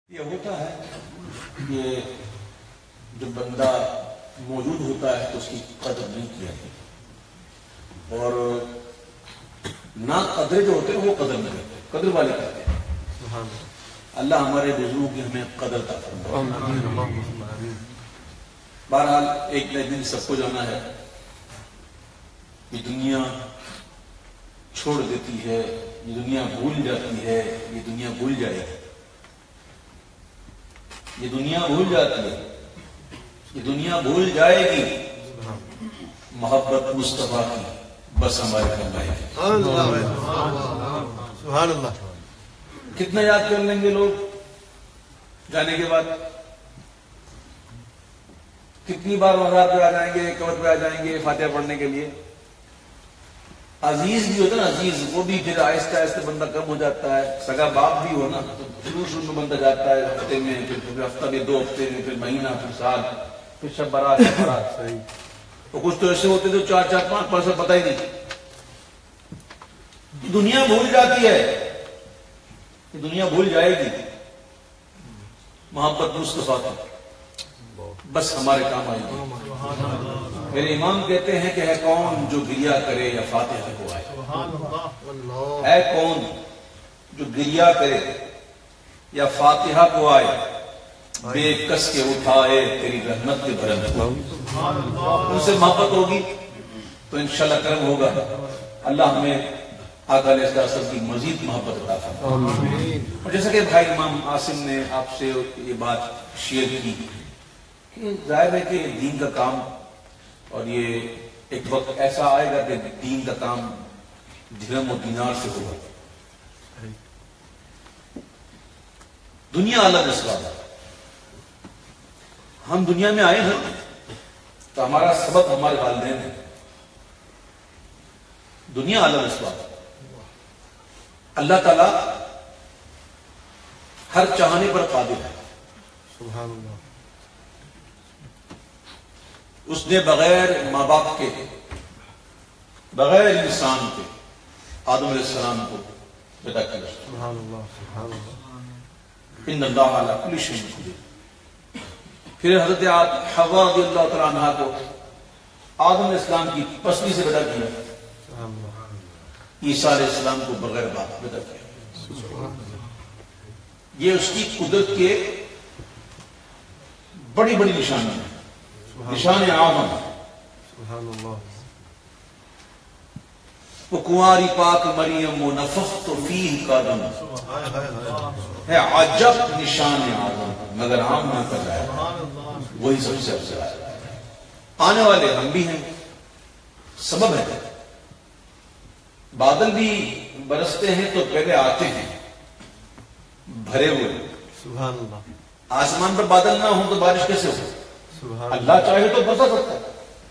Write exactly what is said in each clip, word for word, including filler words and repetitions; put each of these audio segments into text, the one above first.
یہ ہوتا ہے کہ جب بندہ موجود ہوتا ہے تو اس کی قدر نہیں کی جاتی، اور نہ قدرے جو ہوتے ہیں وہ قدر نہیں کرتے، قدر والے کرتے ہیں۔ اللہ ہمارے بزرگوں کی ہمیں قدر عطا فرمائے۔ بہرحال ایک نئے دن سب کو جانا ہے، یہ دنیا چھوڑ دیتی ہے، یہ دنیا بھول جاتی ہے، یہ دنیا بھول جائے گی، یہ دنیا بھول جاتی ہے، یہ دنیا بھول جائے گی، محبت مصطفیٰ کی بس ہمارے کام آئے گی۔ سبحان اللہ۔ کتنا یاد کر لیں گے لوگ جانے کے بعد؟ کتنی بار مزار پہ آ جائیں گے، قبر پہ آ جائیں گے فاتحہ پڑھنے کے لیے؟ عزیز بھی ہوتا ہے نا، عزیز، وہ بھی پھر آہستہ آہستہ بندہ کم ہو جاتا ہے۔ سگا باپ بھی ہو نا تو شروع شروع میں بندہ جاتا ہے ہفتے میں، پھر ہفتہ میں، دو ہفتے میں، پھر مہینہ، پھر سال، پھر شب برات شب برات۔ تو کچھ تو ایسے ہوتے جو چار چار پانچ پانچ سال پتہ ہی نہیں۔ دنیا بھول جاتی ہے، یہ دنیا بھول جائے گی، محبت مصطفیٰ کی بس ہمارے کام آئے گی۔ میرے امام کہتے ہیں کہ ہے کون جو گریا کرے یا فاتحہ کو آئے، ہے کون جو گریا کرے یا فاتحہ کو آئے، بے کس کے اٹھائے تیری رحمت کے بھرم کو۔ ان سے محبت ہوگی تو انشاءاللہ کرم ہوگا، اللہ ہمیں آقا علیہ السلام کی مزید محبت عطا فرمائے۔ اور جیسا کہ بھائی امام عاصم نے آپ سے یہ بات شیئر کی کہ ظاہر ہے کہ دین کا کام، اور یہ ایک وقت ایسا آئے گا کہ دین کا کام درہم و دینار سے ہوگا۔ دنیا الگ اسباب ہے، ہم دنیا میں آئے ہیں تو ہمارا سبب ہمارے والدین ہیں، دنیا الگ اسباب ہے۔ اللہ تعالیٰ ہر چاہنے پر قادر ہے، سبحان اللہ۔ اس نے بغیر ماں باپ کے، بغیر انسان کے آدم علیہ السلام کو پیدا کیا۔ سبحان اللہ، سبحان اللہ۔ ان اللہ علی کل شیء قدیر۔ پھر حضرت حوا رضی اللہ تعالیٰ عنہا کو آدم علیہ السلام کی پسلی سے پیدا کیا، سبحان اللہ۔ عیسیٰ علیہ السلام کو بغیر باپ پیدا کیا۔ یہ اس کی قدرت کے بڑی بڑی نشانی ہیں، نشان اعظم۔ سبحان اللہ۔ وہ کنواری پاک مریم و نفخت فیہ کا دم ہے عجب نشان اعظم، مگر عام نہ کر جائے، وہی سب سے افضل ہے۔ آنے والے ہم بھی ہیں، سبب ہے۔ بادل بھی برستے ہیں تو پہلے آتے ہیں بھرے ہوئے، سبحان اللہ۔ آسمان پر بادل نہ ہوں تو بارش کیسے ہو؟ سبحان اللہ چاہے تو برسا سکتا ہے،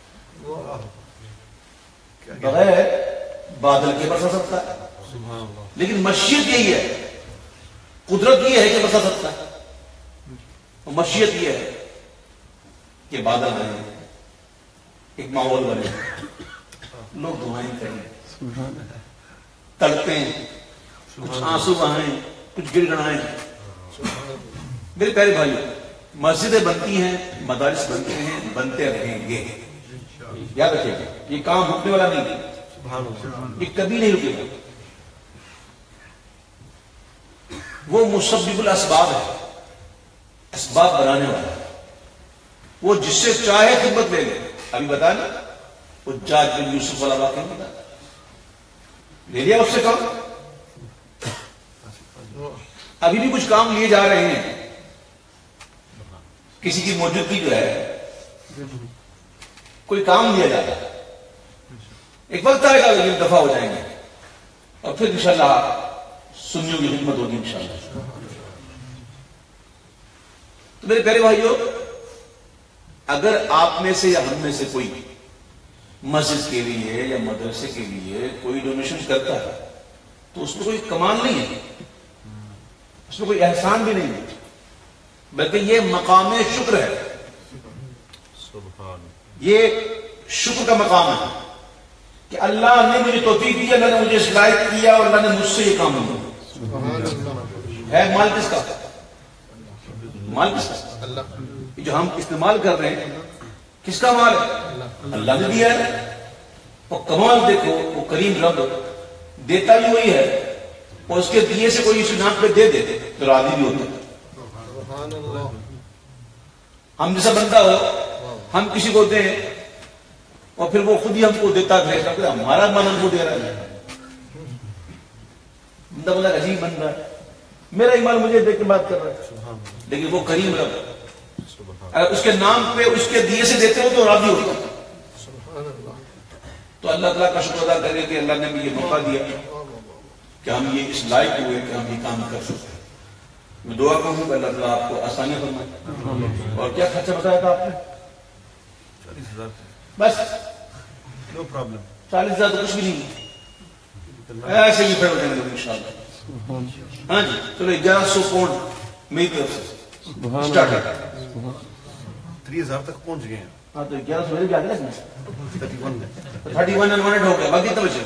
بغیر بادل کے برسا سکتا ہے، سبحان اللہ۔ لیکن مشیت یہی ہے، قدرت یہ ہے کہ برسا سکتا ہے، اور مشیت یہ ہے کہ بادل بنے، ایک ماحول بنے، لوگ دعائیں کریں، تڑپیں، کچھ آنسو بہائیں، کچھ گر گڑائیں۔ میرے پیارے بھائیو، مسجدیں بنتی ہیں، مدارس بنتے ہیں، بنتے رہیں گے، یاد رکھیے گا، یہ کام رکنے والا نہیں ہے، سبحان اللہ۔ یہ کبھی نہیں رکے گا۔ وہ مسبب الاسباب ہے، اسباب بنانے والا ہے، وہ جس سے چاہے خدمت لے لے۔ ابھی بتا نا وہ جاج بن یوسف والا واقعہ بتا، لے لیا اس سے کام، ابھی بھی کچھ کام لیے جا رہے ہیں، کسی کی موجودگی جو ہے، کوئی کام لیا جاتا ہے، ایک وقت آئے گا لیکن دفع ہو جائیں گے، اور پھر انشاءاللہ سنیوں کی خدمت ہوگی انشاءاللہ۔ تو میرے پیارے بھائیو، اگر آپ میں سے یا ہم میں سے کوئی مسجد کے لیے یا مدرسے کے لیے کوئی ڈونیشن کرتا ہے تو اس میں کوئی کمال نہیں ہے، اس میں کوئی احسان بھی نہیں ہے، بلکہ یہ مقام شکر ہے، یہ شکر کا مقام ہے کہ اللہ نے مجھے توفیق دی، اللہ نے مجھے صلاحیت کیا، اور اللہ نے مجھ سے یہ کام کیا۔ ہے مال کس کا؟ مال کس کا؟ اللہ. جو ہم استعمال کر رہے ہیں کس کا مال ہے؟ اللہ نے دیا ہے. اور کمال دیکھو وہ کریم رب دیتا بھی وہی ہے اور اس کے دیے سے کوئی اسی نام پہ دے دے تو راضی بھی ہوتا ہے. ہم جیسا بندہ ہو ہم کسی کو دیں اور پھر وہ خود ہی ہم کو دیتا ہے ہمارا من ہم کو دے رہا ہے. بندہ بندہ عجیب بندہ ہے میرا ایمان مجھے دیکھ کے بات کر رہا ہے لیکن وہ کریم رب اگر اس کے نام پہ اس کے دیے سے دیتے ہو تو راضی ہوتا ہے. تو اللہ تعالیٰ کا شکر ادا کرے کہ اللہ نے بھی یہ موقع دیا کہ ہم یہ اس لائق ہوئے کہ ہم یہ کام کر سکتے ہیں. میں دعا کروں کہ اللہ تعالیٰ آپ کو آسانی فرمائے. اور کیا خرچہ بتایا تھا آپ نے؟ چالیس ہزار بس نو پرابلم. چالیس ہزار تو کچھ بھی نہیں ایسے ہی پھر ہو جائیں گے ان شاء اللہ. ہاں جی چلو گیارہ سو پاؤنڈ میری طرف سے اسٹارٹ تھری ہزار تک پہنچ گئے ہیں. ہاں تو گیارہ سو میرے بھی آگے لگنا تھرٹی ون تھرٹی ون انوانٹ ہو گیا باقی تو بچے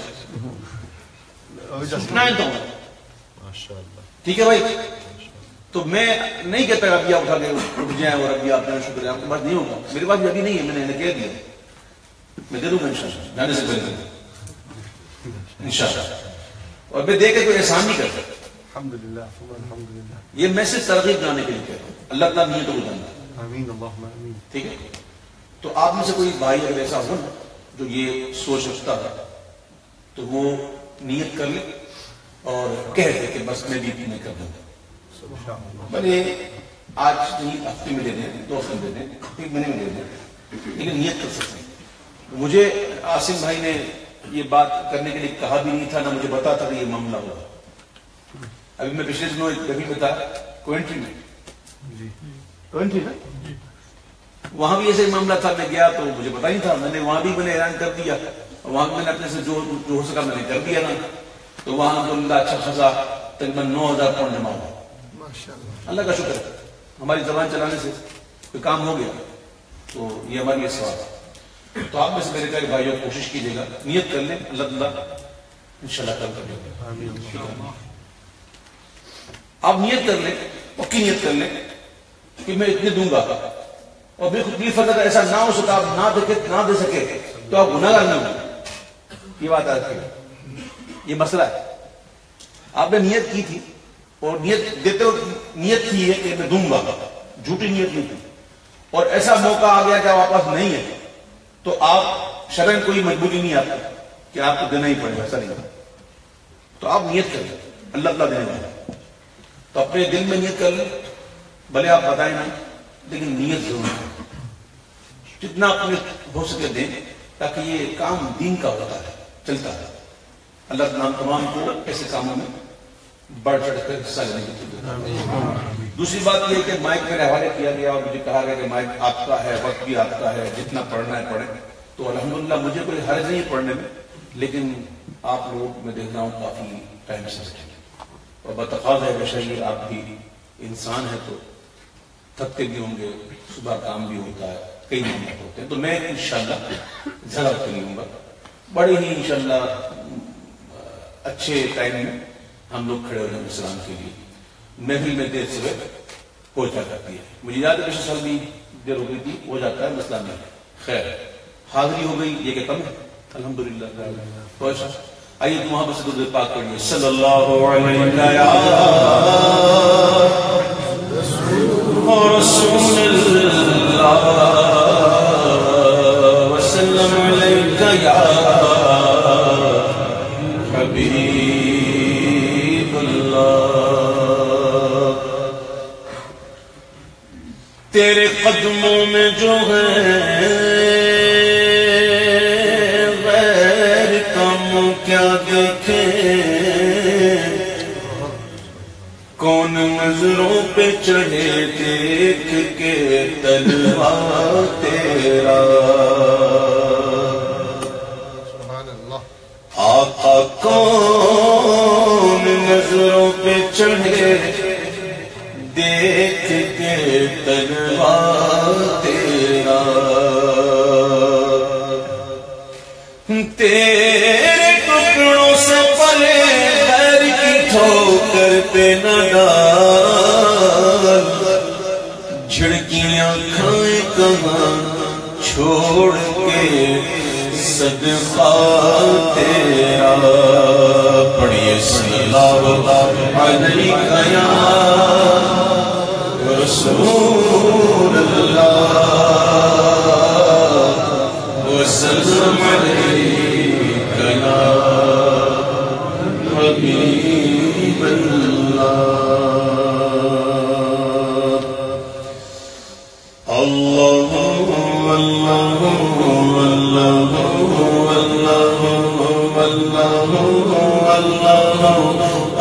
نائن تو ماشاء اللہ. ٹھیک ہے بھائی. تو میں نہیں کہتا ابھی آپ اٹھا کے اٹھ جائیں اور ابھی آپ کا شکر ہے آپ کے پاس نہیں ہوگا. میرے پاس ابھی نہیں ہے میں نے کہہ دیا میں دے دوں گا انشاءاللہ جانے سے پہلے انشاءاللہ. اور میں دے کے کوئی احسان نہیں کرتا. الحمدللہ الحمدللہ. یہ میں صرف ترغیب لانے کے لیے کہتا ہوں. اللہ تعالیٰ نیتوں کو جانتا ہے. آمین اللہم آمین. ٹھیک ہے. تو آپ میں سے کوئی بھائی اگر ایسا ہو نا جو یہ سوچ رکھتا ہے تو وہ نیت کر لے اور کہہ دے کہ بس میں بھی میں کر دوں گا. بھلے آج نہیں ہفتے میں دے دیں دو ہفتے میں دے دیں ایک مہینے میں دے دیں لیکن نیت کر سکتے ہیں. مجھے عاصم بھائی نے یہ بات کرنے کے لیے کہا بھی نہیں تھا نہ مجھے بتا تھا کہ یہ معاملہ ہوگا. ابھی میں پچھلے دنوں ایک کبھی بتا کوئنٹری میں جی کوئنٹری نا وہاں بھی ایسے معاملہ تھا. میں گیا تو مجھے پتا نہیں تھا. میں نے وہاں بھی میں نے اعلان کر دیا وہاں میں نے اپنے سے جو جو ہو سکا میں نے کر دیا نا. تو وہاں تو اللہ اچھا خاصا تقریباً نو ہزار پاؤنڈ جمع ہوا. اللہ کا شکر ہے ہماری زبان چلانے سے کوئی کام ہو گیا تو یہ ہمارے لیے سوال ہے. تو آپ میں سے میرے پیارے بھائیوں کوشش کیجیے گا نیت کر لیں اللہ تعالیٰ انشاءاللہ کل کر دے گا. آپ نیت کر لیں پکی نیت کر لیں کہ میں اتنے دوں گا اور بالکل فرق ایسا نہ ہو سکا آپ نہ دے نہ دے سکے تو آپ گناہ گار نہیں ہوں. یہ بات آتی ہے یہ مسئلہ ہے. آپ نے نیت کی تھی اور نیت دیتے ہو نیت تھی ہے کہ میں دوں گا جھوٹی نیت نہیں تھی اور ایسا موقع آ گیا کہ آپ پاس نہیں ہے تو آپ شرعاً کوئی مجبوری نہیں آتی کہ آپ کو دینا ہی پڑے. ایسا نہیں تو آپ نیت کر لیں اللہ تعالیٰ دینے والا. تو اپنے دل میں نیت کر لیں بھلے آپ بتائیں نا لیکن نیت ضرور ہے. جتنا اپنے ہو سکے دیں تاکہ یہ کام دین کا ہوتا ہے چلتا ہے. اللہ تعالیٰ تمام کو ایسے کاموں میں بڑھ چڑھ کر حصہ لینے کی توفیق. دوسری بات یہ کہ مائک میرے حوالے کیا گیا اور مجھے کہا گیا کہ مائک آپ کا ہے وقت بھی آپ کا ہے جتنا پڑھنا ہے پڑھیں. تو الحمدللہ مجھے کوئی حرج نہیں پڑھنے میں لیکن آپ لوگ میں دیکھ رہا ہوں کافی ٹائم سے اور بتفاض ہے بشریہ آپ بھی انسان ہے تو تھکتے بھی ہوں گے صبح کام بھی ہوتا ہے کئی محنت ہوتے ہیں. تو میں انشاءاللہ زیادہ وقت نہیں ہوں گا. بڑے ہی انشاءاللہ اچھے ٹائم میں ہم لوگ کھڑے ہو رہے ہیں اسلام کے لیے. محفل میں دیر سے ہو جا کرتی ہے. مجھے یاد ہے پچھلے سال بھی دیر ہو گئی تھی ہو جاتا ہے مسئلہ نہیں. خیر حاضری ہو گئی یہ کہ کم ہے الحمدللہ. آئیے تو وہاں پر سے درود پاک پڑھیے صلی اللہ علیہ رسول اللہ وسلم علیکہ یا حبیب اللہ. تیرے قدموں میں جو ہے غیر کم کیا دیکھیں کون نظروں پہ چڑھے دیکھ کے تلوا تیرا. آقا کون نظروں پہ چڑھے دیکھ کے تلوا تیرا. تیرے ٹکڑوں سے پلے غیر کی ٹھوکر پہ نہ ڈال جھڑکیاں کھائیں کہاں چھوڑ کے صدقہ تیرا پڑھیے صلی اللہ علیہ یا رسول اللہ وسلم علیہ یا حبیب اللہ اللہ اللہ اللہ اللہ اللہ اللہ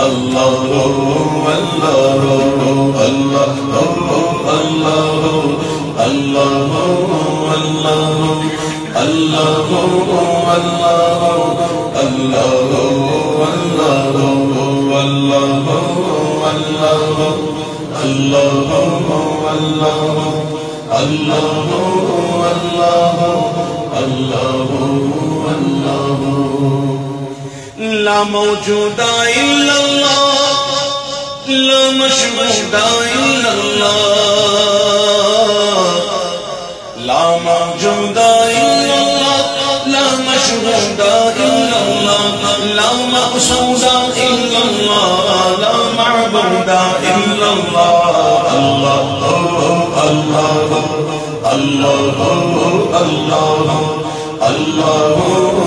لا موجود الا اللہ لا مشہود الا اللہ لا موجود الا اللہ لا مشہود الا اللہ لا مقصود الا اللہ لا معبود الا اللہ اللہ اللہ اللہ اللہ اللہ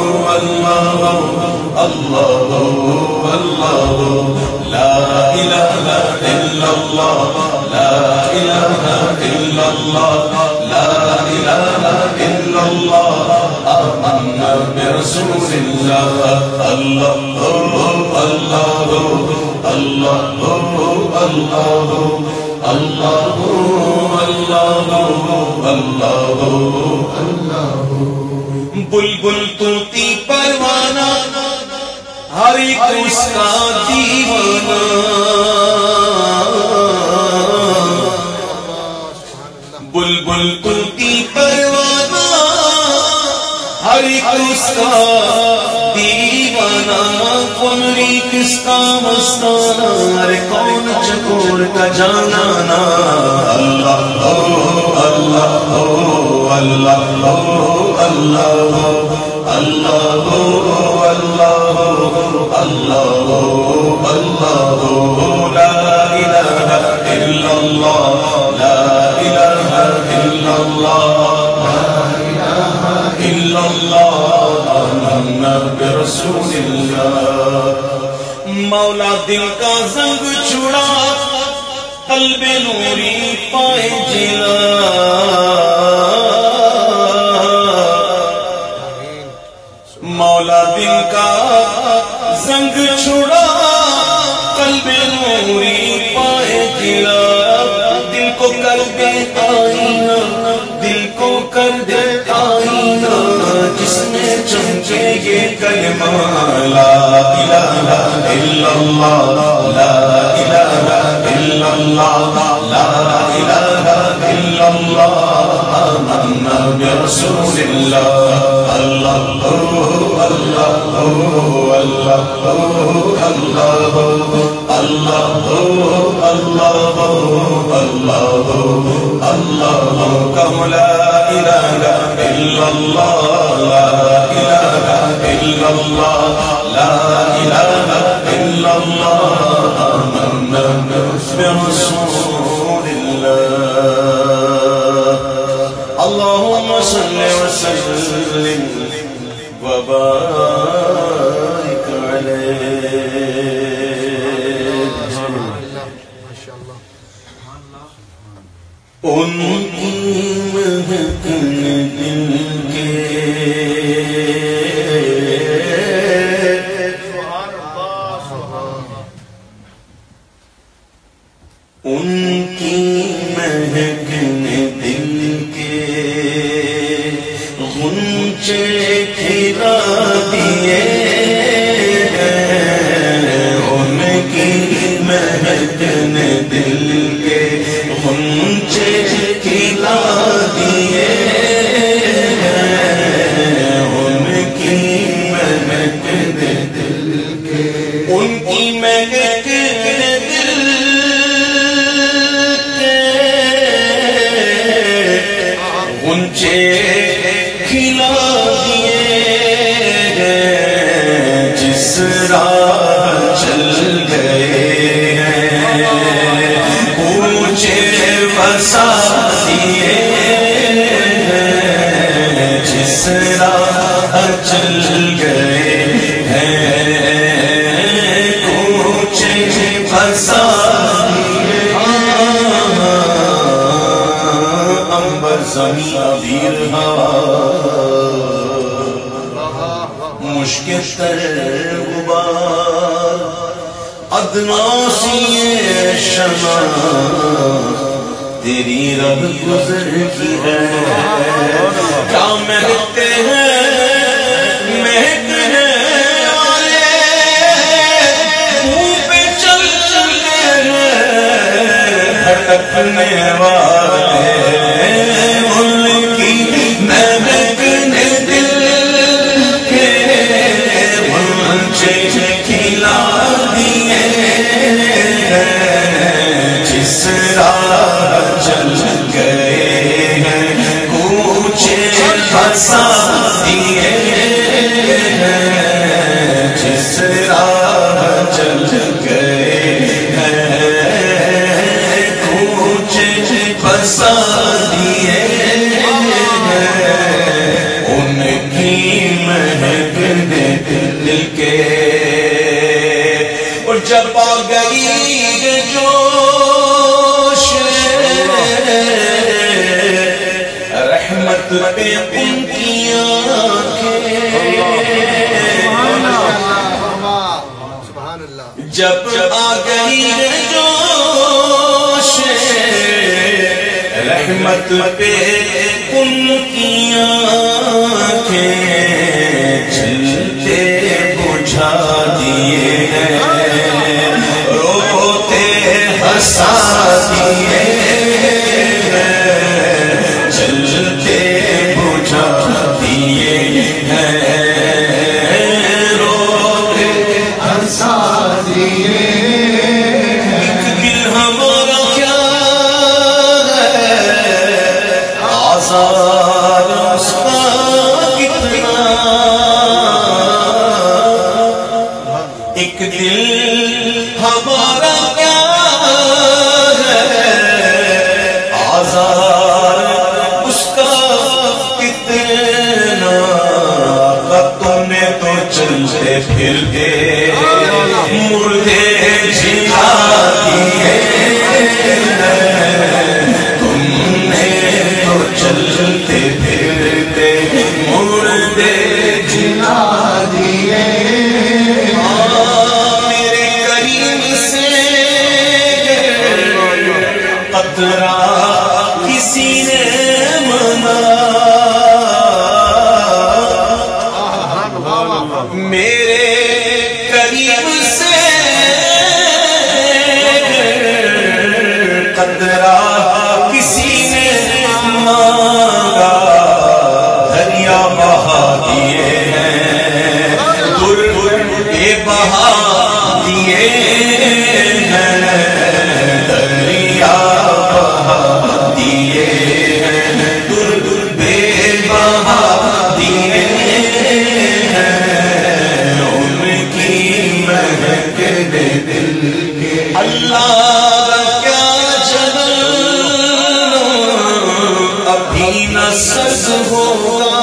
اللہ اللہ لا الہ الا اللہ لا الہ الا اللہ لا الہ الا اللہ آمنا برسول اللہ اللہ اللہ اللہ اللہ اللہ اللہ اللہ بلبل طوطی پروانہ ہر ایک اس کا دیوانہ بلبل طوطی پروانہ ہر ایک اس کا دیوانہ قمری کس کا مستانہ ہر کون چکور کا جانانا اللہ اللہ اللہ اللہ اللہ اللہ اللہ اللہ لا الہ الا اللہ لا الہ الا اللہ لا الہ الا اللہ آمنا برسول اللہ مولا دل کا زنگ چھڑا قلب نوری پائے جلا مولا دل کا زنگ چھڑا قلب نوری پائے جلا دل کو کر دے آئینہ دل کو کر دے آئینہ جس میں چمکے یہ کلمہ لا الہ الا اللہ لا الہ الا اللہ لا الہ الا اللہ آمنا برسول اللہ اللہ اللہ اللہ اللہ اللہ اللہ اللہ کہو لا الہ الا اللہ لا الہ الا اللہ لا الہ الا اللہ آمنا برسول اللہ اللہم صل وسلم وبارك عليه ان کی مہکن دل کے ان کی مہکن دل کے غنچے کھلا دیے ان کی مہکن دل کے غنچے کھلا دیے ان کی مہکن دل کے ان کی مہکن دل کے کونچے کھلا دیے جس راہ چل گئے ہیں، کونچے بسا دیے جس راہ چل گئے ہیں، کونچے بسا زمین ابیر ہوا مشکل تر غبار ادنا سی شمع تیری رب گزر کی ہے، کیا مہکتے ہیں مہکنے والے منہ پہ چل چلے بھٹکنے والے بسا دیے جس راہ چل گئے ہیں، کونچے بسا دیے ان کی مہک دل کے، اور جب آ گئی جوش رحمت پہ ان کی آنکھیں، جب آ گئی جوش رحمت پہ ان کی آنکھیں، چلتے بجھا دیے روتے ہنسا دیے، ایک دل ہمارا کیا ہے آزار اس کا کتنا، تم نے تو چلتے پھرتے مردے جلا دیے، تم نے تو چلتے پھرتے مردے جلا دیے، قطرہ کسی نے منا میرے قریب سے، قطرہ کسی نے مانگا دریا بہا دیے ہیں، در بے بہا دیے ہیں، دریا اللہ کیا جلال ابھی نہ سز ہوگا،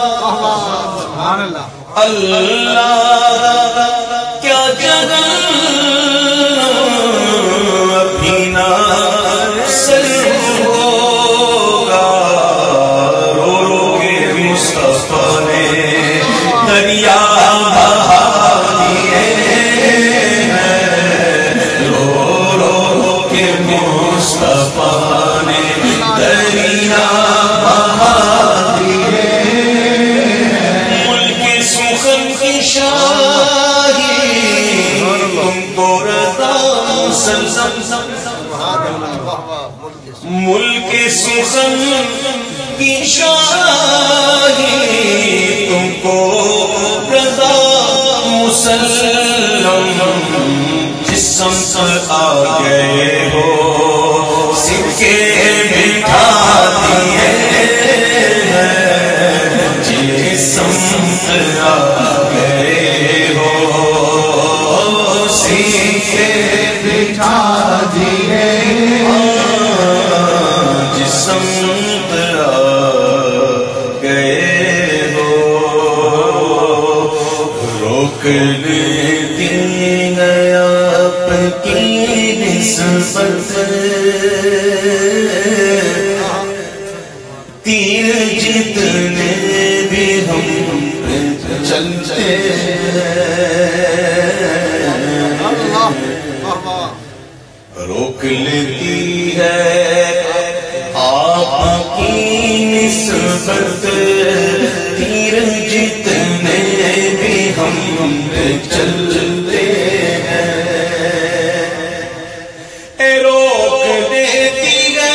اللہ کیا جلال ابھی نہ سز ہوگا، رو رو کے مصطفیٰ نے دریا بہا دیے، مصطفیٰ نے دریا بہا دیے، ملک سخن کی شاہی تم کو رضا مسلسل، ملک سخن کی شاہی تم کو رضا مسلم، جس سمت آ گئے ہو سکے بٹھا دیے، آ گئے ہو سینے بٹھا دیے جس سمت آ گئے ہو روکنے دی گیا آپ کی نسبت تیر جتنے بھی ہم چلتے روک لیتی ہے آپ کی نسبت تیر جتنے بھی ہم چلتے ہیں روک لیتی ہے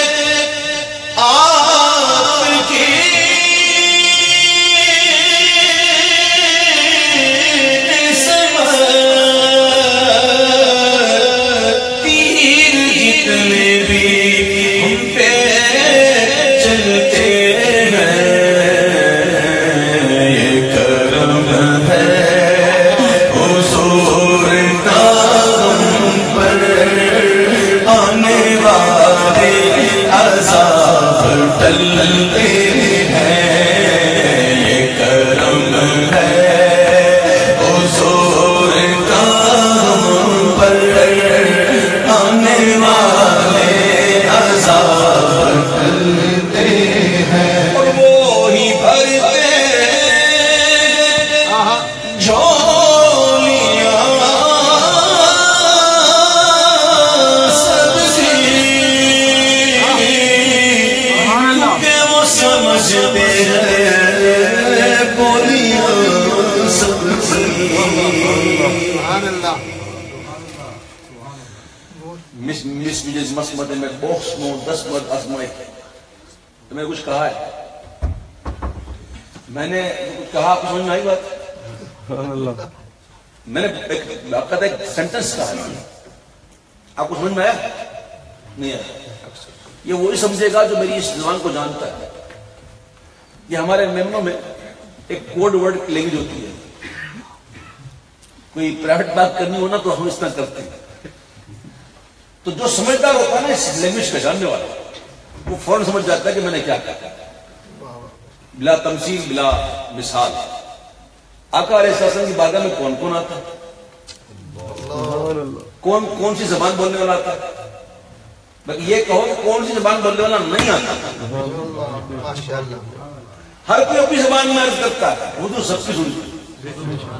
مسمد میں بوکس مو دس مرد ازمائے تو میں نے کچھ کہا ہے میں نے کچھ کہا آپ کو سمجھ میں آئی بات میں نے آپ کہتا ایک سینٹنس کہا ہے آپ کو سمجھ میں آیا نہیں آیا یہ وہی سمجھے گا جو میری اس زبان کو جانتا ہے یہ ہمارے میمنوں میں ایک کوڈ ورڈ لینگویج ہوتی ہے کوئی پرائیویٹ بات کرنی ہو نا تو ہم اس طرح کرتے ہیں تو جو سمجھدار ہوتا ہے نا اس لینگویج کا جاننے والا وہ فوراً سمجھ جاتا ہے کہ میں نے کیا کہا بلا تمثیل بلا مثال آقا علیہ السلام کی بارگاہ میں کون کون آتا کون کون سی زبان بولنے والا آتا بلکہ یہ کہو کہ کون سی زبان بولنے والا نہیں آتا ہر کوئی اپنی زبان میں عرض کرتا ہے اردو سب کی سنتی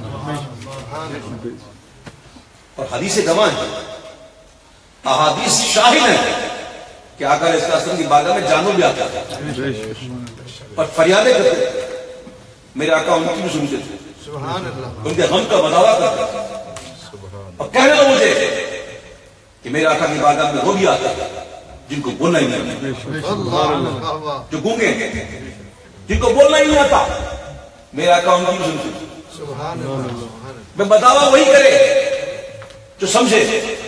اور حدیث گواہ ہے احادیث شاہد ہیں کہ آقا علیہ السلام کی بارگاہ میں جانو بھی آتا تھا پر فریادیں کرتے میرے آقا ان کی بھی سنتے تھے ان کے غم کا بداوا کرتے تھے اور کہنے دو مجھے کہ میرے آقا کی بارگاہ میں وہ بھی آتا تھا جن کو بولنا ہی نہیں آتا جو گونگے جن کو بولنا ہی نہیں آتا میرے آقا ان کی بھی سنتے تھے میں بداوا وہی کرے جو سمجھے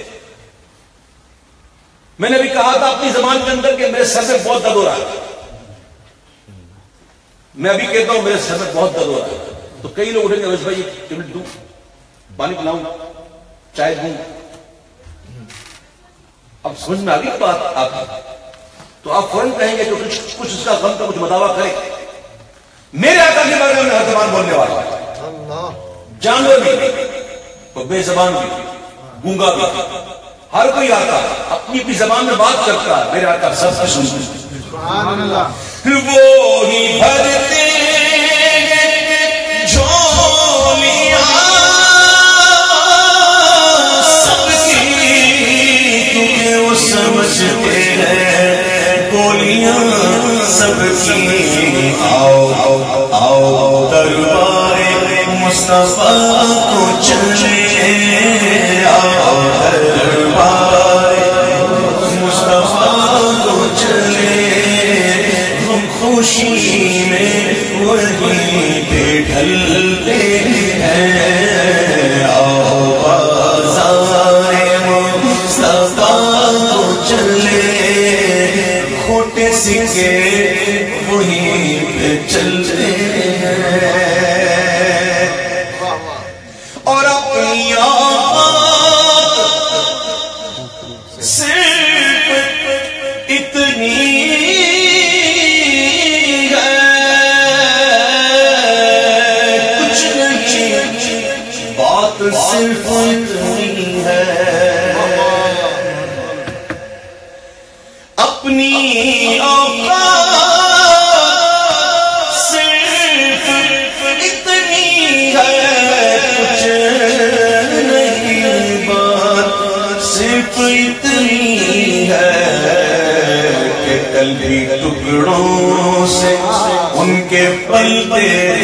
میں نے بھی کہا تھا اپنی زبان کے اندر کہ میرے سر میں بہت درد ہو رہا ہے میں ابھی کہتا ہوں میرے سر میں بہت درد ہو رہا ہے تو کئی لوگ اٹھیں گے روش بھائی ٹیبلٹ دوں پانی پلاؤں چائے دوں اب سمجھ میں آ گئی بات آپ تو آپ فوراً کہیں گے کہ کچھ کچھ اس کا غم کا کچھ مداوا کرے میرے آقا کے بارے میں ہر زبان بولنے والا جانور بھی بے زبان بھی گونگا بھی ہر کوئی آتا اپنی اپنی زبان میں بات کرتا ہے میرے آقا سب کچھ سنتے وہی بھرتے جھولیاں سب کی کیونکہ وہ سمجھتے ہیں بولیاں سب کی آؤ آؤ دربار مصطفیٰ کو چلے آؤ دربار مصطفیٰ کو چلے ہم خوشی میں وہیں پہ ڈھلتے ہیں آؤ بازار مصطفیٰ کو چلے کھوٹے سکے وہیں پہ چلتے ہیں اپنی اوقات صرف اتنی ہے، کچھ نہیں بات صرف اتنی ہے کہ کل بھی ٹکڑوں سے ان کے پلتے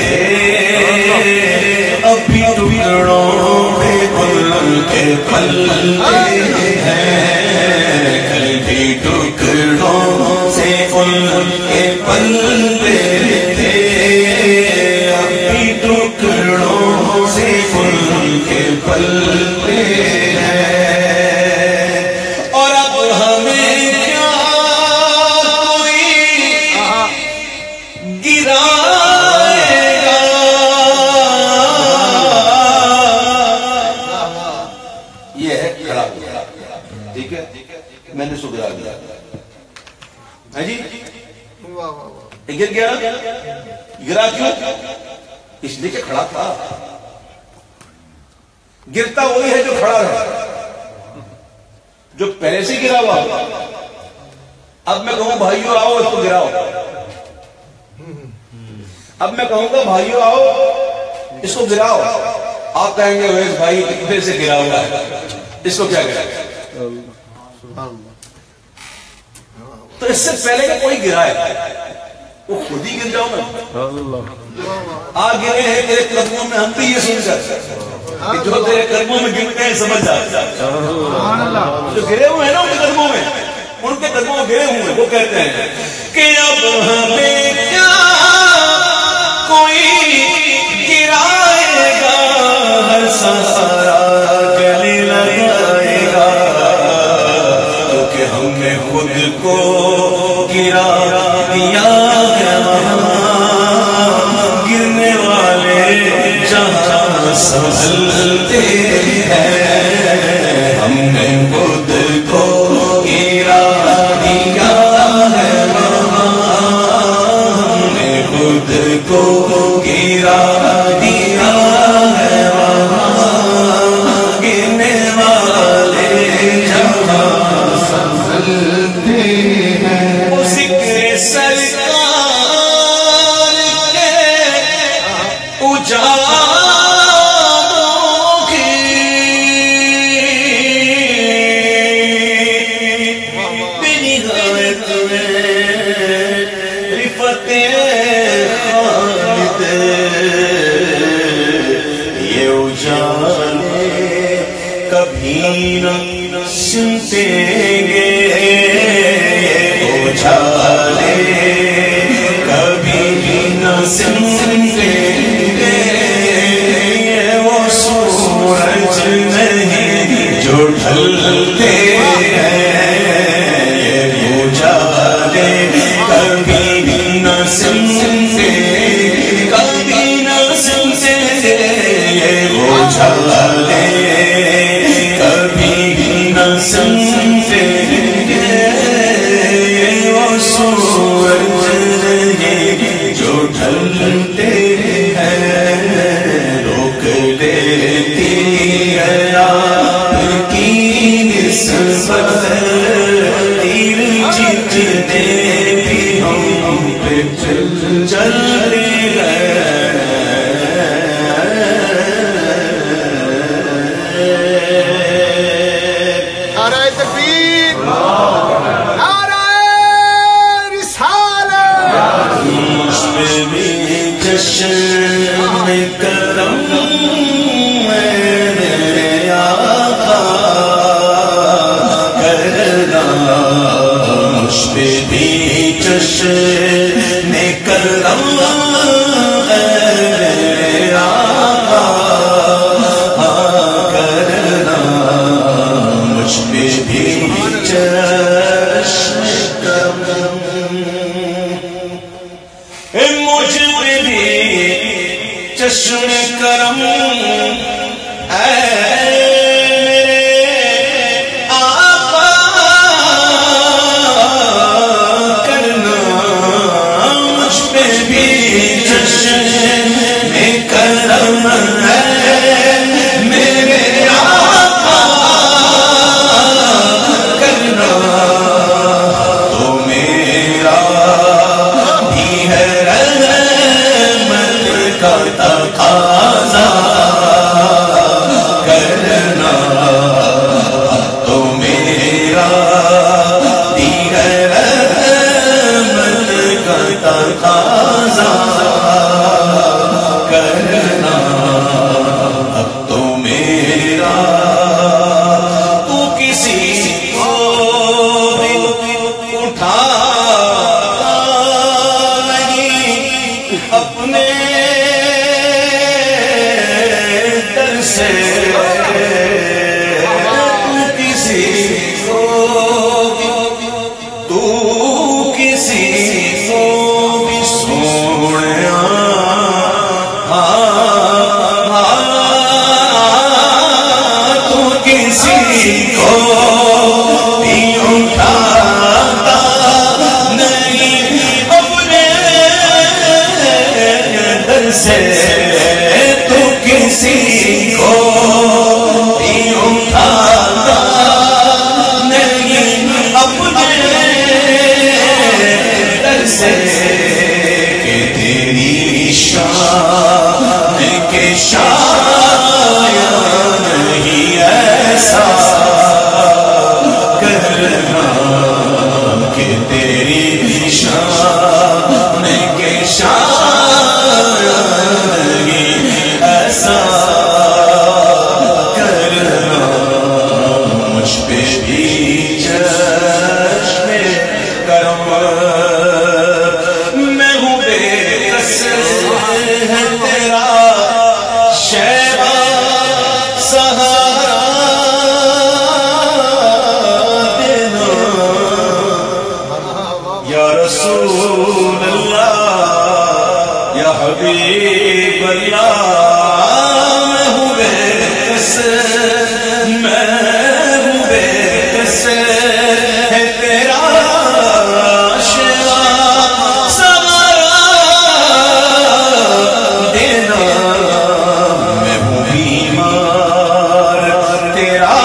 ابھی ٹکڑوں میں ان کے پلتے ہیں، کل بھی ٹکڑوں سے ان کے پلتے تھے، ابھی ٹکڑوں سے ان کے پلتے ہیں، اور اب ہمیں کیا کوئی گرائے گا، یہ ہے کھڑا ہوا، ٹھیک ہے، میں نے سگرا دیا ہے جی، گر گیا، گرا کیوں؟ اس لیے کہ کھڑا تھا، گرتا وہی ہے جو کھڑا ہے، جو پہلے سے گرا ہوا۔ اب میں کہوں بھائیو آؤ اس کو گراؤ، اب میں کہوں گا بھائیو آؤ اس کو گراؤ، آپ کہیں گے ویس بھائی کتنے سے گرا ہوا ہے، اس کو کیا گرا؟ تو اس سے پہلے کہ کوئی گرائے وہ خود ہی گر جاؤ میں، آ گرے ہیں تیرے قدموں میں، ہم بھی یہ سن کر کہ جو تیرے قدموں میں گرتے ہیں سمجھ جاتا، جو گرے ہوئے ہیں نا ان کے قدموں میں، ان کے قدموں میں گرے ہوئے وہ کہتے ہیں کہ اب ہمیں کیا کوئی گرائے گا، ہر سہارا گلے لگائے گا، کیونکہ ہم نے خود کو گرا دیا ہے، گرنے والے جہاں سنبھلتے ہیں، ہم نے خود کو گرا دیا ہے، ہم نے خود کو گرا دیا ہے، گرنے والے جہاں سنبھلتے ہیں، وہ ذکر سرکار کے اجالوں کی بنہایت میں رفت خالد، یہ اجالے کبھی نہ سنتیں گے، اجالے کبھی نہ سنتیں گے، وہ سورج نہیں جو ڈھلتے ہیں، یہ اجالے کبھی نہ سنتے، کبھی نہ سنتے، یہ اجالے کبھی نہ سنتے، وہ سورج نہیں جو ڈھلتے ہیں، روک دیتی ہے آپ کی نسبت، تیر جتنے بھی ہم پہ چل چلتے ہیں، نعرہ تکبیر، نعرہ رسالت، میں بھی جشن کرم میرے آقا کرنا، مجھ پہ بھی جشن کرم میرے آقا کرنا، مجھ پہ بھی جشن کرم، مجھ پہ بھی جشن کرم، اے میرے آقا کرنا، مجھ پہ بھی جشن کرم ہے، میرے آقا کرنا، تو نہیں اپنے در سے تو کسی کو تو کسی کو بھی سوڑیا تو کسی کو تو کسی کو بھی اٹھاتا نہیں اپنے در سے کہ تیری شان کے شاید نہیں ایسا کرنا کہ تیری شان کے شاید رسول اللہ یا حبیب اللہ میں ہوں بے قصر میں ہوں بے قصر ہے تیرا شیوا سہارا دینا میں ہوں بیمار تیرا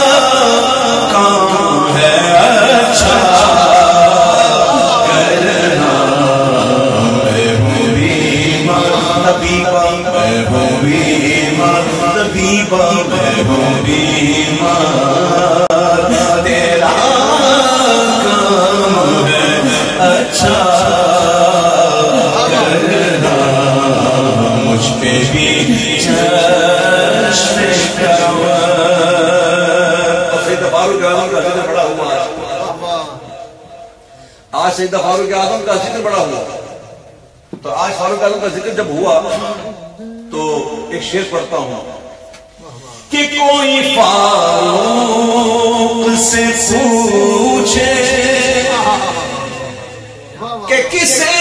کام ہے اچھا میں ہوں بیمار طبیبا میں ہوں بیمار تیرا کام ہے اچھا کرنا مجھ پہ بھی چشم کرم سیدہ فاروق اعظم کا ذکر بڑا ہوا آج سیدہ فاروق اعظم کا ذکر بڑا ہوا تو آج فاروق اعظم کا ذکر جب ہوا تو ایک شعر پڑھتا ہوں کہ کوئی فاروق سے پوچھے کہ کسے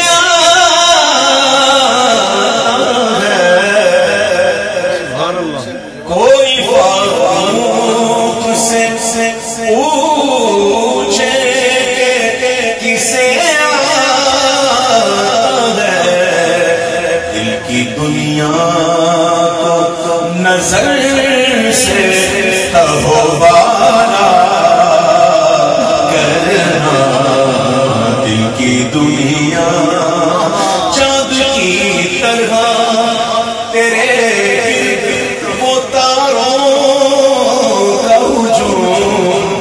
کوئی فاروق سے پوچھے کہ کسے دنیا کو نظر سے تہوانا کرنا دل کی دنیا چاند کی طرح تیرے وہ تاروں کا ہجوم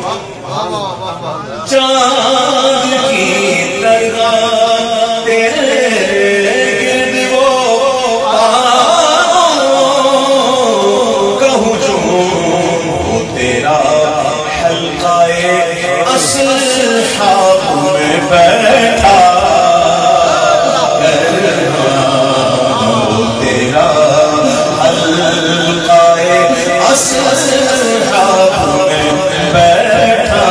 چاند کی طرح تیرے اصحاب میں بیٹھا کرنا وہ تیرا حلقہ اصحاب میں بیٹھا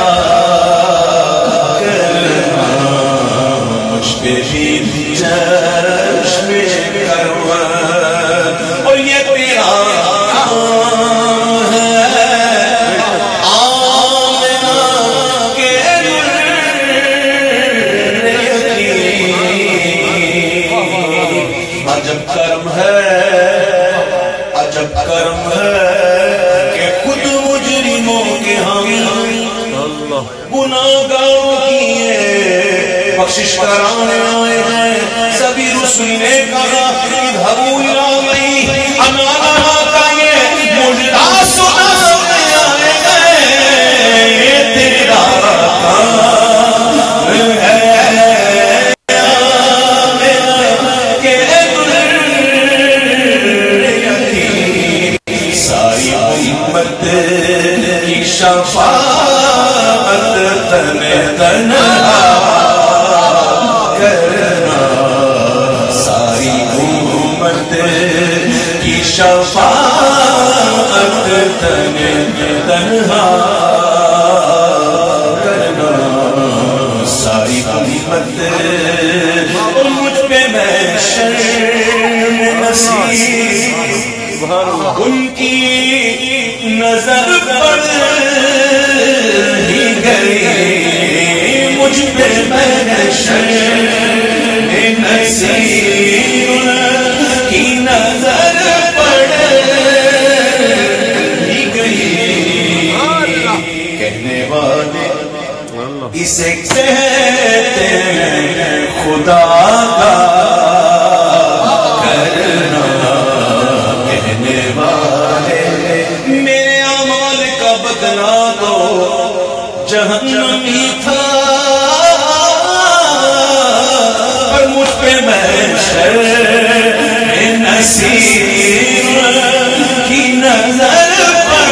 کرنا مجھ پہ بھی چشم کرم اور یہ تیرا عجب کرم ہے عجب کرم ہے کہ خود مجرموں کے ہم گناہگاروں کی ہے بخشش کرانے آئے ہیں سبھی رسول نے کہا اذهبوا الی غیری انانا کا یہ مجدہ سنانے آئے ہیں یہ تیرا کام ہے کی شفاعت تن تنہا شفاعت تن تنہا کرنا ساری امت مجھ پہ محشر میں نصیب ان کی نظر پڑ ہی گئی مجھ پہ محشر میں نصیب کی نظر پڑ ہی گئی کہنے والے اسے کہتے ہیں خدا کا کرنا کہنے والے میرے اعمال کا بدلا تو جہنمی تھا پر مجھ پہ محشر میں نصیب کی نظر پڑ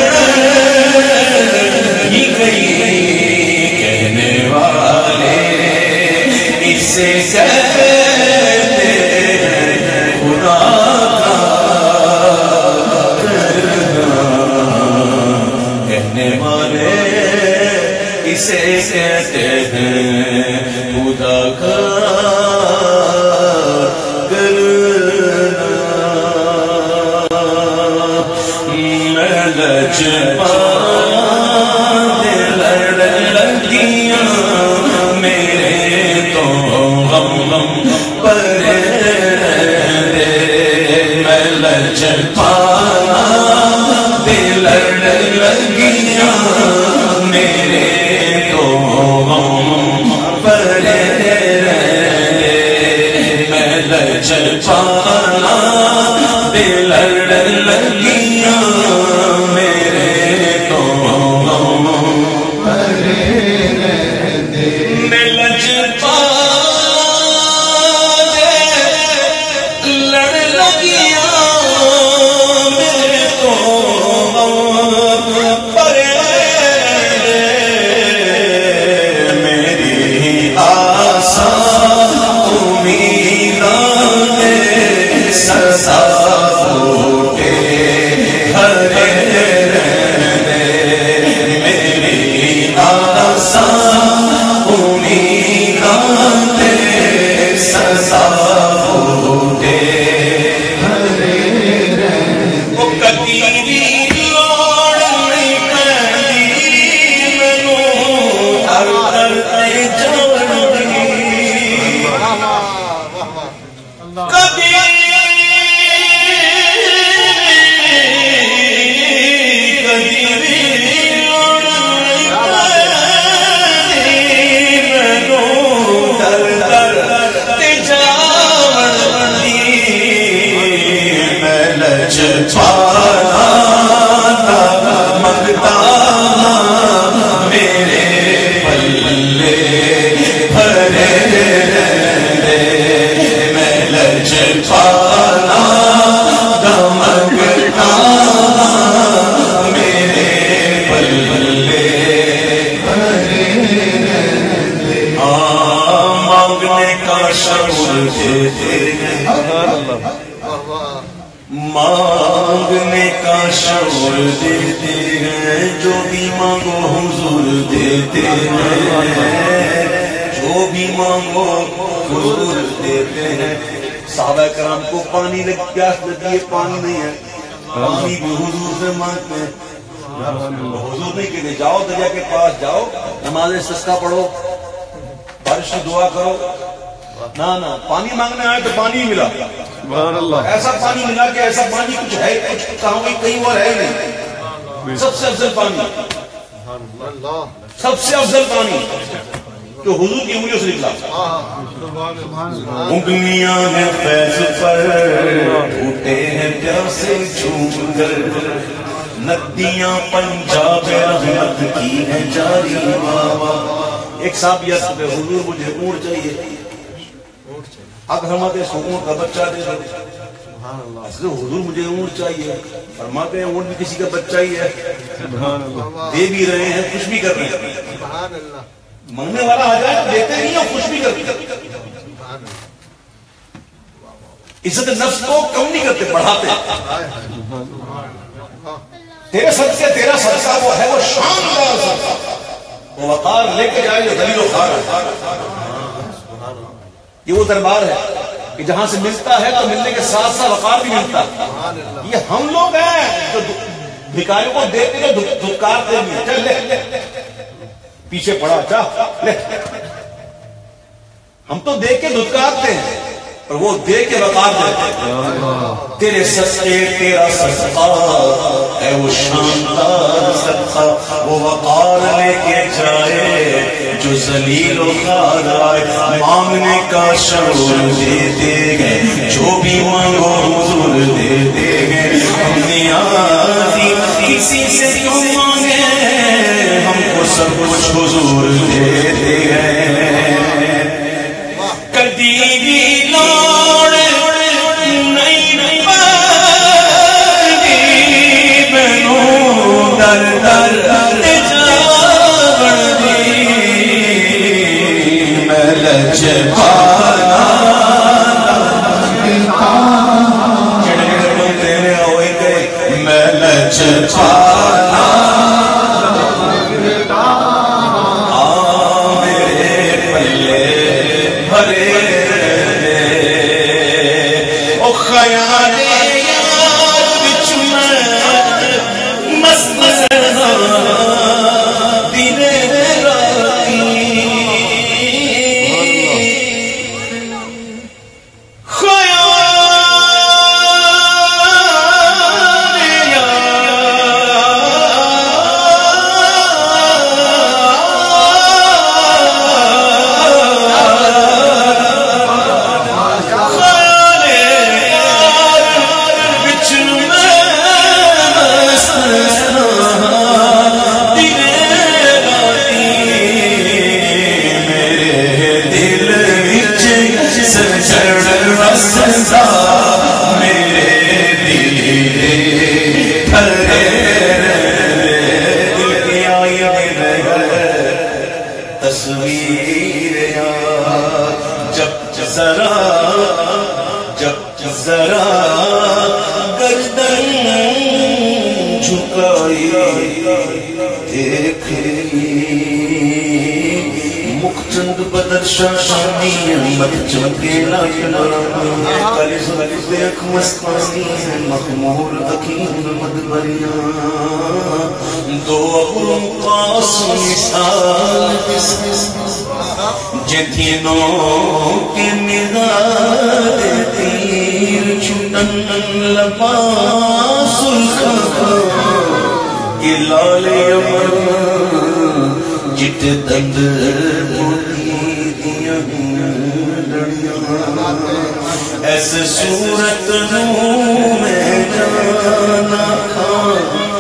ہی گئی کہنے والے اسے کہتے ہیں خدا کا کرنا کہنے والے اسے کہتے ہیں خدا کا کرنا میں لجپان لڑ لگیاں میرے تو غم غم پر میں لجپان لڑ لگیاں میرے تو غم پر میں لجپان لڑ لگیاں میرے تو غم پر میں لجپان لڑ لگیاں میرے تو غم پر میری آسان امیدان سزا پھوٹے گھرے میری آسان امیدان سزا پھوٹے گھرے وہ کبھی بھی لوڑ نہیں پڑی مینوں ہر کرتے جاؤں کبھی منگتا میرے پلے بھرے میں لجپانا منگتا میرے پلے بھرے مانگنے کا شعور دیتے ہیں مانگنے کا شعور دیتے ہیں جو بھی مانگو حضور دیتے ہیں جو بھی مانگو حضور دیتے ہیں صحابہ کرام کو پانی لگ پیاس لگی ہے پانی نہیں ہے پانی بھی حضور سے مانگتے ہیں حضور نہیں کہتے جاؤ دریا کے پاس جاؤ نماز سستا پڑھو بارش کی دعا کرو نہ نہ پانی مانگنے آئے تو پانی ہی ملا ایسا پانی ملا کہ ایسا پانی کچھ ہے کچھ کہاں کہیں اور ہے نہیں سب سے افضل پانی سب سے افضل پانی جو حضور کی انگلیوں سے نکلا انگلیاں ہیں فیض پر ٹوٹے ہیں پیاسے جھوم کر ندیاں پنجاب رحمت کی ہیں جاری بابا ایک صاحب یہ حضور مجھے اونٹ چاہیے اب فرماتے ہیں اونٹ کا بچہ دے دو حضور مجھے اونٹ چاہیے فرماتے ہیں اونٹ بھی کسی کا بچہ ہی ہے دے بھی رہے ہیں خوش بھی کر رہے ہیں مانگنے والا آ جائے دیتے نہیں اور خوش بھی کرتے عزت نفس کو کم نہیں کرتے بڑھاتے تیرے صدقے تیرا صدقہ وہ ہے وہ شاندار صدقہ، وہ وقار لے کے جائے جو دلیل و خار ہے۔ یہ وہ دربار ہے کہ جہاں سے ملتا ہے تو ملنے کے ساتھ ساتھ وقار بھی ملتا ہے۔ یہ ہم لوگ ہیں جو بھکاریوں کو دیتے جو دھتکار دیں گے، چل لے پیچھے پڑا چاہ لے، ہم تو دیکھ کے دھتکارتے ہیں اور وہ دیکھ کے وقار دیتے ہیں۔ تیرے صدقے تیرا صدقہ ہے وہ شاندار صدقہ، وہ وقار لے کے جائے جو ذلیل و خوار آئے، مانگنے کا شعور دیتے گئے، جو بھی مانگو حضور دیتے گئے۔ ہم نیازی کسی سے کیوں مانگے، ہم کو سب کچھ حضور دیتے گئے۔ کدی بھی لوڑ نہیں پڑی مینوں، در در جاوڑ دی میں لج پانا جڑے جڑے تیرے ہوئے گئے میں لج پانا مخمور حکیم مدبریاں دو ابو قاسم مثال جتینوں کے نگاہ تیر چھٹن لباس الخا کہ لال یمن جت دند موتی دیاں لڑیاں ایسے صورت نوں میں جانا کھا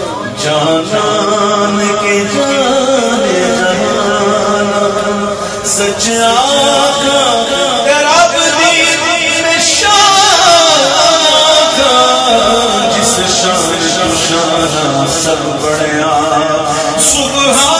جانان کے جانے جانا کھا سچ آقا رب دی شان جس شان کو شانہ سب بڑھیا سبحان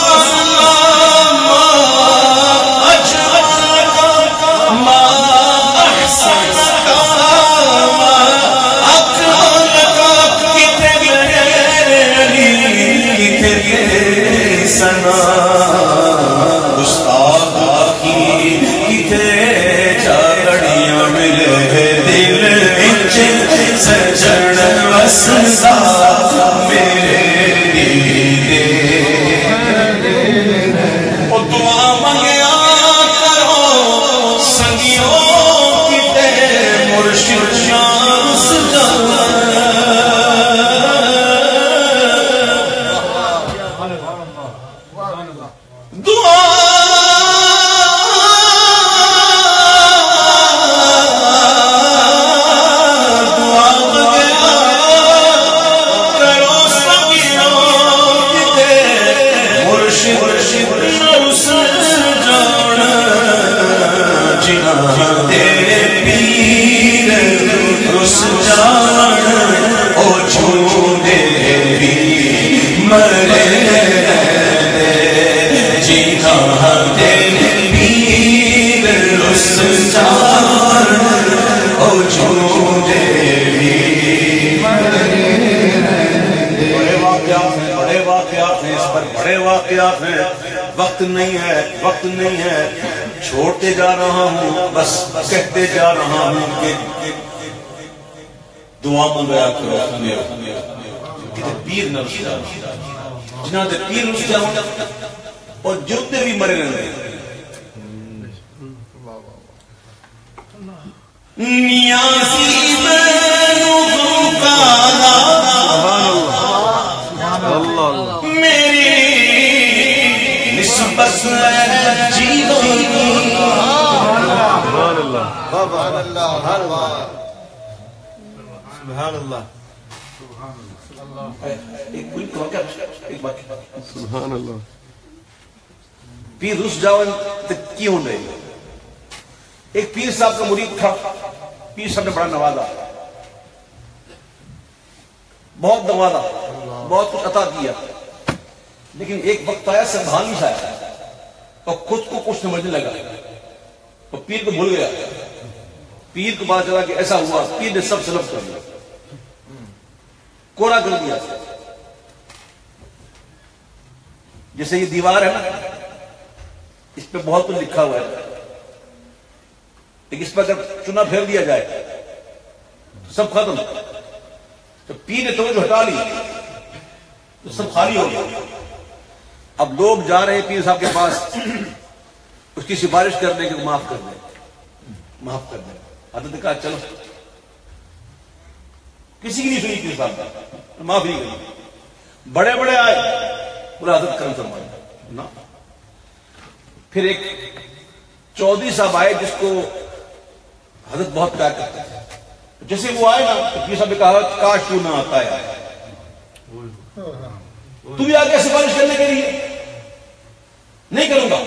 Oh, بڑے واقعات ہیں، وقت نہیں ہے وقت نہیں ہے، چھوڑتے جا رہا ہوں، بس کہتے جا رہا ہوں کہ دعا منگایا کرو کہ پیر نہ رس جاؤ، جنہاں دے پیر رس جاؤ اور جوتے بھی مرے رہے نیازی میں غم کالا میری نسبت جیون سبحان اللہ سبحان اللہ سبحان اللہ سبحان اللہ پیر رس جاؤ کی ہوں رہے ایک پیر صاحب کا مرید تھا، پیر صاحب نے بڑا نوازا، بہت نوازا، بہت کچھ عطا کیا، لیکن ایک وقت آیا سنبھال نہیں سایا اور خود کو کچھ سمجھنے لگا اور پیر کو بھول گیا۔ پیر کو پتا چلا کہ ایسا ہوا، پیر نے سب سلب کر دیا، کوڑا کر دیا۔ جیسے یہ دیوار ہے نا، اس پہ بہت کچھ لکھا ہوا ہے، لیکن اس پہ اگر چنا پھیر دیا جائے تو سب ختم۔ تو پیر نے توجہ ہٹا لی تو سب خالی ہو گیا۔ اب لوگ جا رہے ہیں پیر صاحب کے پاس اس کی سفارش کرنے کے معاف کر دیں معاف کر دیں حضرت نے کہا چلو، کسی کی نہیں سنی پیر صاحب نے، معاف نہیں کری۔ بڑے بڑے آئے، بولا حضرت کرم فرمائے نا۔ پھر ایک چودھری صاحب آئے جس کو حضرت بہت پیار کرتے تھے، جیسے وہ آئے نا تو پیر صاحب نے کہا کاش تو نہ آتا ہے، تو بھی آگے سفارش کرنے کے لیے نہیں کروں گا۔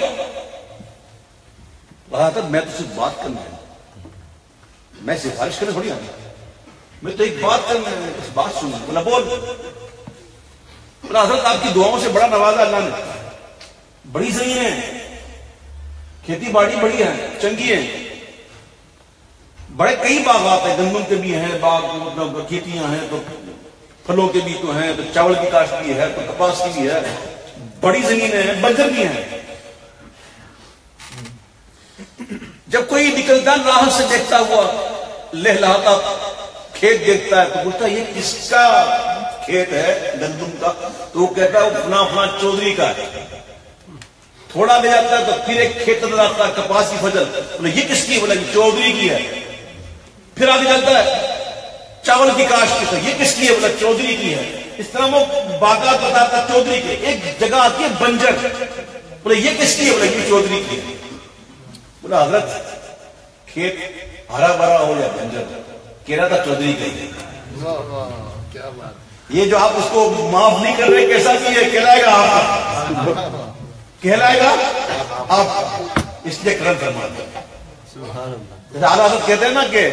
حضرت میں تو صرف بات کرنا ہے، میں سفارش کرنے تھوڑی آتا، میں تو ایک بات کرنا ہے، اس بات سننا۔ بولا بول۔ بولا حضرت آپ کی دعاؤں سے بڑا نوازا اللہ نے، بڑی زمین ہے، کھیتی باڑی بڑی ہے، چنگی ہے، بڑے کئی باغات ہیں، گندم کے بھی ہیں باغ، مطلب کھیتیاں ہیں، تو پھلوں کے بھی تو ہیں، تو چاول کی کاشت بھی ہے، تو کپاس کی بھی ہے، بڑی زمینیں ہیں، بنجر بھی ہیں۔ جب کوئی نکلتا راہ سے دیکھتا ہوا لہلاتا کھیت دیکھتا ہے تو پوچھتا ہے یہ کس کا کھیت ہے گندم کا؟ تو وہ کہتا ہے وہ فلاں فلاں چودھری کا ہے۔ تھوڑا لے جاتا ہے تو پھر ایک کھیت نظر آتا ہے کپاس کی فصل، بولے یہ کس کی ہے؟ بولا یہ چودھری کی ہے۔ پھر آگے جاتا ہے چاول کی کاشت کی، یہ کس کی ہے؟ بولا چودھری کی ہے۔ اس طرح وہ باغات بتاتا چودھری کے۔ ایک جگہ آتی ہے بنجر، بولے یہ کس کی ہے؟ بولا یہ چودھری کی ہے۔ بولا حضرت کھیت ہرا بھرا ہو جائے بنجر، کہہ رہا تھا چودھری کا ہی۔ کیا بات، یہ جو آپ اس کو معاف نہیں کر رہے کیسا کی ہے؟ کہلائے گا آپ کا، کہلائے گا آپ، اس لیے کرم فرماتے ہیں۔ سبحان اللہ۔ جیسے اعلیٰ حضرت کہتے ہیں نا کہ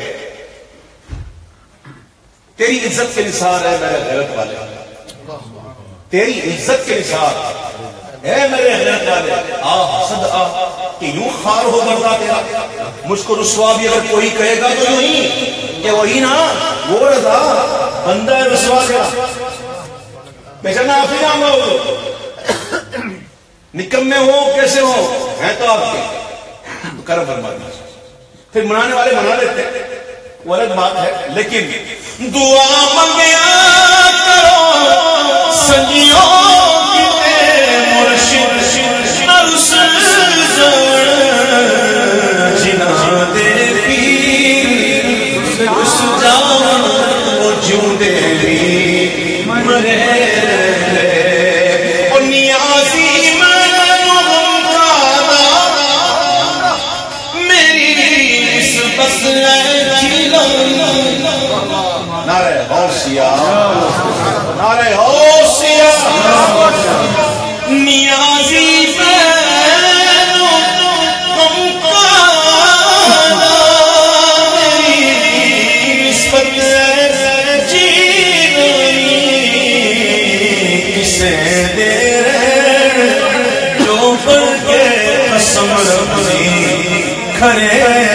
تیری عزت کے نثار ہے میرے غیرت والے، تیری عزت کے نثار اے میرے غیرت والے، آ حسد آ کہ یوں خار ہو مرتا تیرا، مجھ کو رسوا بھی اگر کوئی کہے گا تو یوں ہی کہ وہی نا وہ رضا بندہ رسوا گیا، پہچانا آپ ہی نام ہو، نکمے ہو کیسے ہو ہیں تو آپ کے، تو کرم فرما دیجیے۔ پھر منانے والے منا لیتے ہیں، وہ الگ بات ہے، لیکن دعا منگیا کرو سنگیوں کی مرشد نرس جوڑ جنہاں دے پیر اس جان وہ جوں دے بھی مرے اور نیازی نعرہ غوثیہ، نعرہ غوثیہ، نیازی بینو ہم کانا میری نسبت جیونی کسے دے رہے جو بڑھ کے قسم ربی کھڑے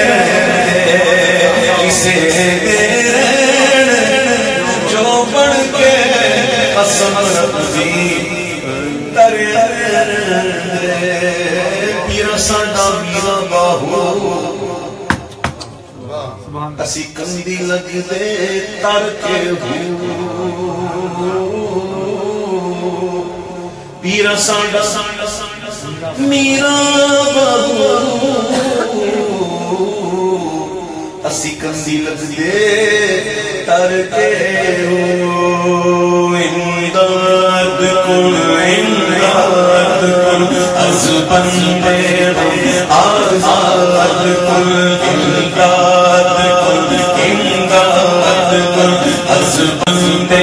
کسے دے قسم ربی در پیرا ساڈا میرا باہو اسی کندی لگ دے تر کے ہو پیرا ساڈا میرا باہو اسی کندی لگ دے تر کے ہو امداد کن امداد کن از بندے آزاد کن امداد کن امداد کن از بندے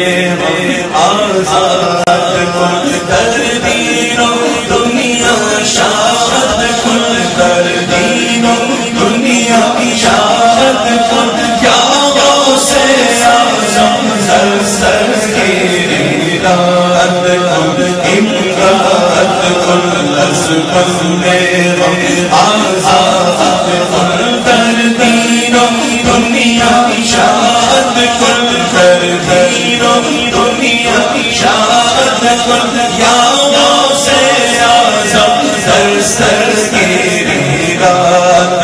آزاد کن در دین و دنیا شاد کن در دین و دنیا شاد کن یا غوث اعظم دستگیر امداد کن امداد کن از بندے آزاد کن در دین و دنیا شاد کن در دین و دنیا شاد کن یا غوث اعظم دستگیر امداد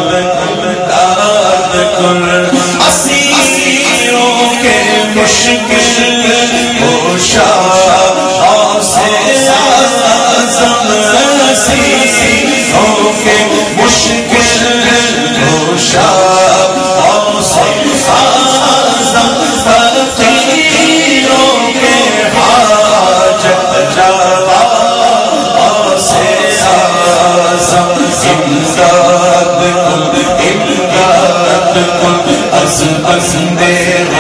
کن اسیروں کے مشکل گوشا غوث اعظم اسیروں کے مشکل گوشا غوث اعظم فقیروں کے حاجت روا غوث اعظم امداد کن امداد کن از بندے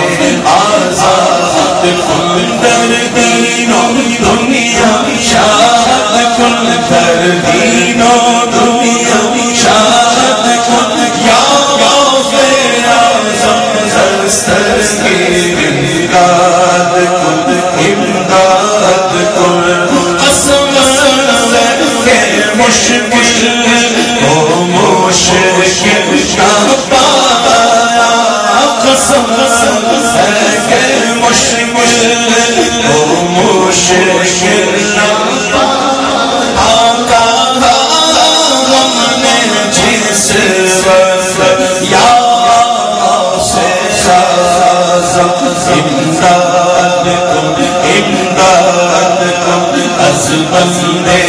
آزاد کن در دین و دنیا شاد کن در دین و دنیا شاد کن یا غوث اعظم دستگیر امداد کن امداد کن قسم کے مشکل او مشکل نہ پایا قسم کے مشکل او مشکل نہ پایا آقا ہم نے جس وقت یا غوث اعظم امداد کن امداد کن از بندے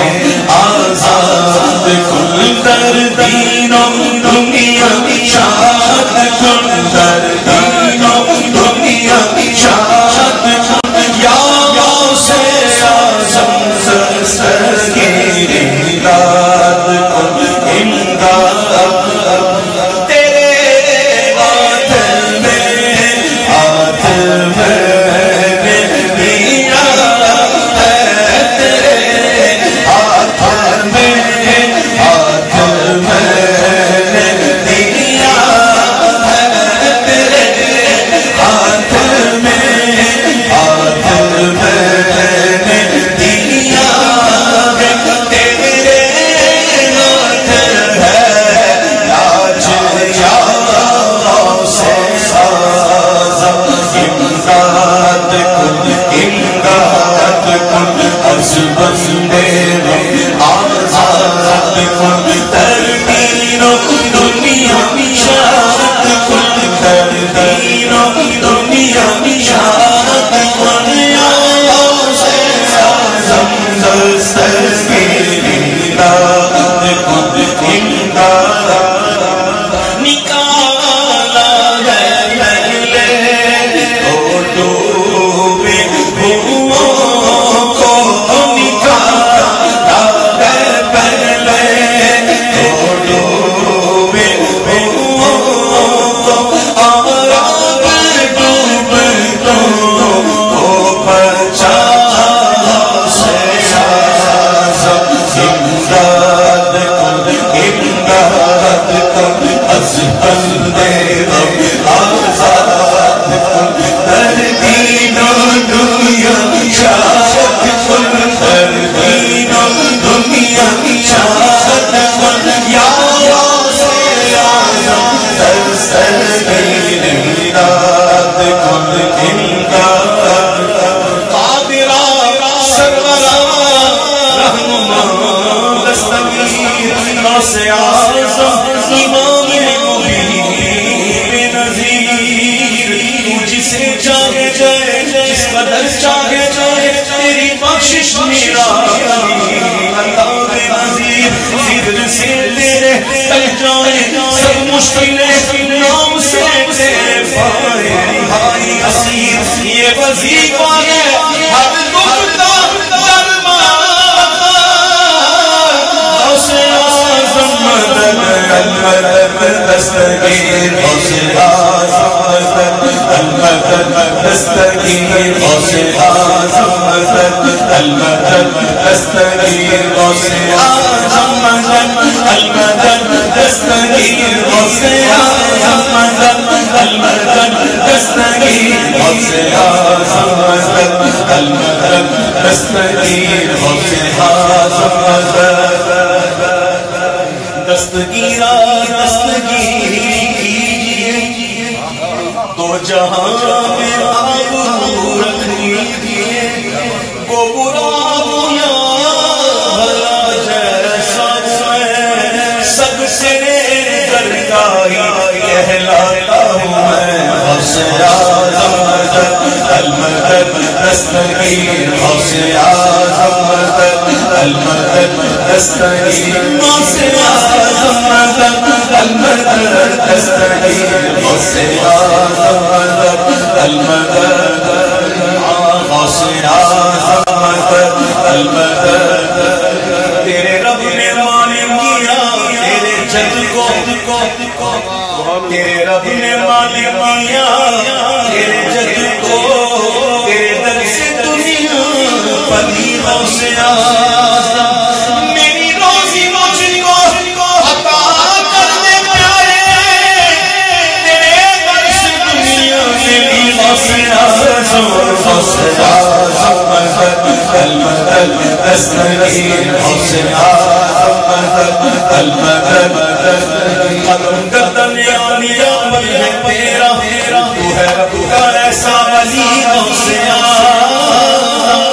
آزاد کن در دین و دنیا شاد کن در دین و دنیا شاد کن یا غوث اعظم دستگیر امداد کن امداد تیرے ہاتھ میں ہاتھ میں دیا ہے تیرے ہاتھ میں ہاتھ میں دیا جائیں سب مشکلیں نام سے تیرے پائے رہائی اسیر یہ وظیفہ ہے ہر دکھ کا درمان غوث اعظم مدد المدد دستگیر غوث اعظم مدد المدد دستگیر غوث اعظم مدد المدد دستگیر غوث اعظم مدد المدد دستگیر غوث اعظم مدد المدد دستگیر غوث اعظم مدد المدد دستگیر غوث اعظم مدد دستگیرہ دستگیری کیجئے دو جہاں میں آبرو رکھ لیجئے کو برا بنا بھلا جیسا میں سب سے درگاہی کہلاتا ہوں میں غوث اعظم مدد المدد دستگیر غوث اعظم مدد المدد دستگیر غوث اعظم مدد المدد دستگیر غوث اعظم مدد المدد غوث اعظم مدد المدد تیرے رب نے معلوم کیا تیرے جد کو تیرے رب نے معلوم کیا تیرے جد کو تیرے در سے دنیا پلی غوث اعظم میری روزی مجھ کو عطا کر دے پیارے تیرے در سے دنیا پلی غوث اعظم غوث اعظم مدد المدد دستگیر غوث اعظم مدد المدد قدم قدم عالیہ پر ہے تیرا تو ہے رب کا ایسا ولی غوث اعظم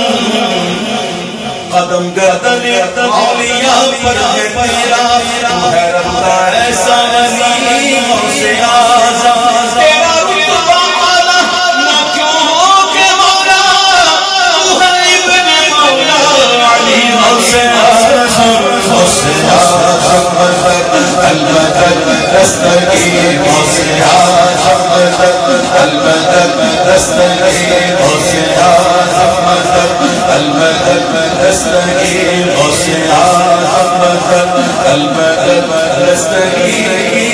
قدم قدم عالیہ پر ہے تیرا تو ہے رب کا ایسا ولی غوث اعظم تیرا رتبہ اعلیٰ نہ کیوں ہو کہ مولا تو ہے ابن مولا علی غوث اعظم غوث اعظم مدد المدد دستگیر غوث اعظم مدد المدد دستگیر غوث اعظم مدد المدد دستگیر غوث اعظم مدد المدد دستگیر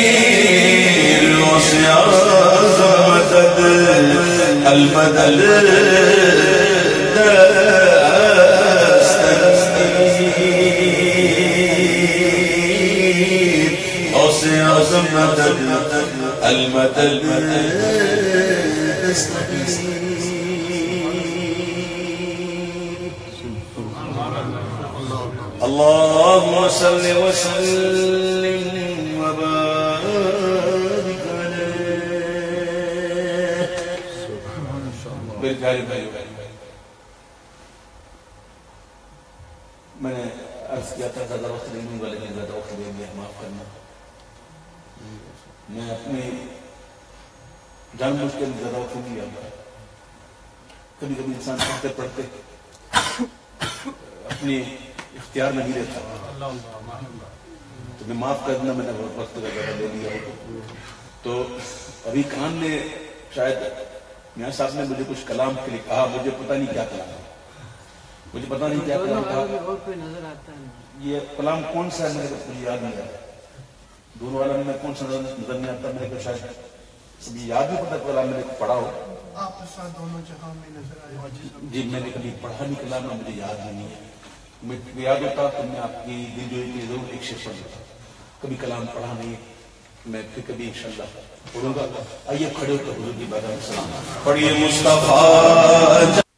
غوث اعظم مدد المدد غوث اعظم مدد المدد اللهم صل وسلم وبارك عليه میرے پیارے بھائی میں نے عرض کیا تھا زیادہ وقت نہیں دوں گا لیکن زیادہ وقت دیں گے معاف کرنا میں اپنے جان بوجھ کے زیادہ وقت نہیں لیا کبھی کبھی انسان پڑھتے پڑھتے اپنے اختیار نہیں رہتا تو میں معاف کرنا میں نے وقت کا زیادہ لے لیا تو ابھی خان نے شاید میاں صاحب نے مجھے کچھ کلام کے لیے کہا مجھے پتہ نہیں کیا کلام مجھے پتہ نہیں کیا کلام کہا یہ کلام کون سا ہے مجھے یاد نہیں آتا دونوں عالم میں کون سا نظر نہیں آتا میرے کو شاید سب یاد نہیں پتا کلام میں نے پڑھا ہو آپ کے ساتھ دونوں جہاں میں نظر آئے جی میں نے کبھی پڑھا نہیں کلام میں مجھے یاد نہیں ہے مجھے یاد ہوتا تو میں آپ کی دل جوئی کے ضرور ایک شیئر پڑھ لیتا کبھی کلام پڑھا نہیں میں پھر کبھی انشاءاللہ پڑھوں گا آئیے کھڑے ہو کر حضور کی بارگاہ میں سلام پڑھیے مصطفیٰ